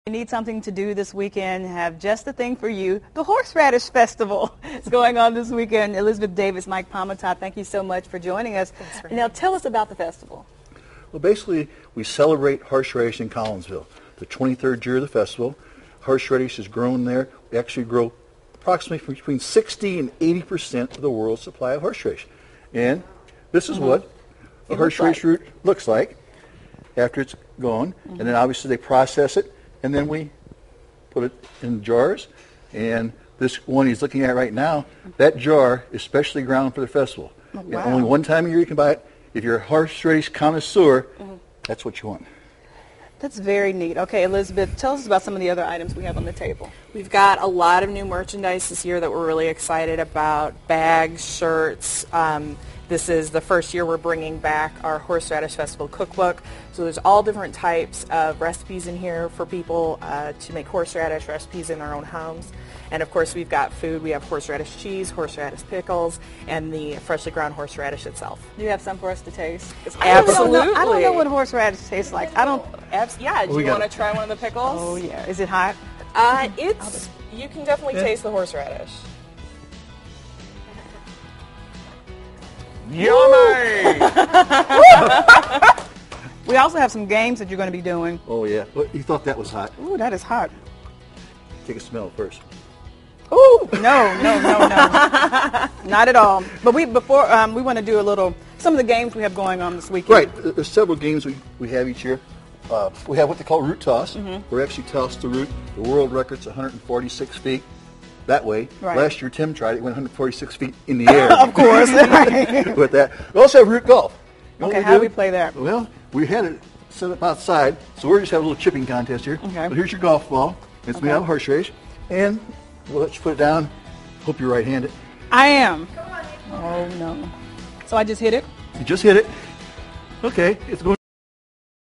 You need something to do this weekend, have just the thing for you. The Horseradish Festival is going on this weekend. Elizabeth Davis, Mike Palmatot, thank you so much for joining us. Now tell us about the festival. Well, basically, we celebrate horseradish in Collinsville. The 23rd year of the festival. Horseradish is grown there. We actually grow approximately between 60 and 80% of the world's supply of horseradish. And this is what a horseradish root looks like after it's gone. And then obviously they process it. And then we put it in jars, and this one he's looking at right now, that jar is specially ground for the festival. Oh, wow. Only one time a year you can buy it. If you're a horseradish connoisseur, that's what you want. That's very neat. Okay, Elizabeth, tell us about some of the other items we have on the table. We've got a lot of new merchandise this year that we're really excited about. Bags, shirts. This is the first year we're bringing back our Horseradish Festival cookbook. So there's all different types of recipes in here for people to make horseradish recipes in their own homes. And of course we've got food. We have horseradish cheese, horseradish pickles, and the freshly ground horseradish itself. Do you have some for us to taste? Absolutely. I don't know what horseradish tastes like. I don't. Yeah, do you want to try one of the pickles? Oh yeah. Is it hot? You can definitely taste the horseradish. Yummy! We also have some games that you're going to be doing. Oh, yeah. Well, you thought that was hot. Ooh, that is hot. Take a smell first. Ooh, no. Not at all. But we want to do some of the games we have going on this weekend. Right. There's several games we have each year. We have what they call root toss. We actually toss the root. The world record's 146 feet. That way. Right. Last year Tim tried it, went 146 feet in the air. Of course. With that. We also have root golf. You know Okay, how do we play that? Well, we had it set up outside, so we're just having a little chipping contest here. Okay. So here's your golf ball. It's made out of horseradish. And we'll let you put it down. Hope you're right-handed. I am. Oh, no. So I just hit it? You just hit it. Okay, it's going